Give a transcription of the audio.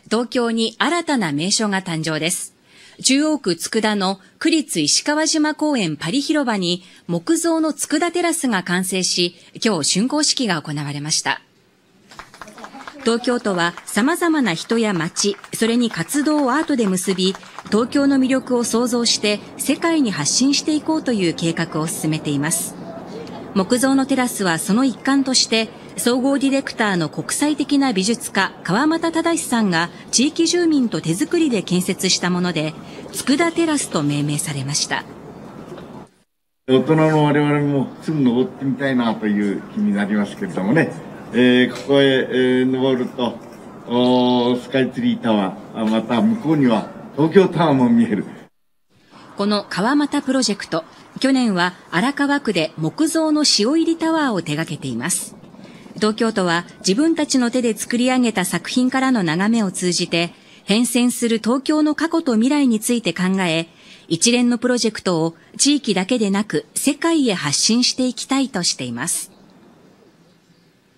東京に新たな名所が誕生です。中央区佃の区立石川島公園パリ広場に木造の佃テラスが完成し、今日竣工式が行われました。東京都は様々な人や街、それに活動をアートで結び、東京の魅力を創造して世界に発信していこうという計画を進めています。木造のテラスはその一環として、総合ディレクターの国際的な美術家川俣忠さんが地域住民と手作りで建設したもので、佃テラスと命名されました。 大人の我々もすぐ登ってみたいなという気になりますけれどもね、ここへ、登るとスカイツリータワー、また向こうには東京タワーも見える。 この川俣プロジェクト、去年は荒川区で木造の塩入りタワーを手掛けています。東京都は自分たちの手で作り上げた作品からの眺めを通じて、変遷する東京の過去と未来について考え、一連のプロジェクトを地域だけでなく世界へ発信していきたいとしています。